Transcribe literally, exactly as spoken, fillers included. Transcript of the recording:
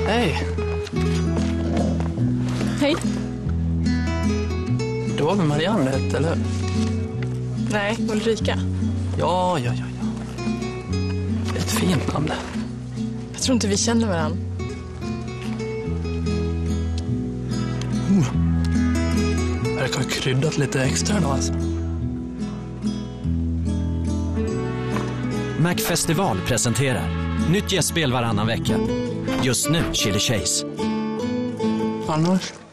Hej. Hej. Du var med Marianne, eller? Nej, Ulrika. Ja, ja, ja, ja. Ett fint namn. Jag tror inte vi känner varandra. Mm. Verkar ha kryddat lite extra då alltså. Mac-festival presenterar nytt gästspel varannan vecka. Just nu Chili Chase. Annars?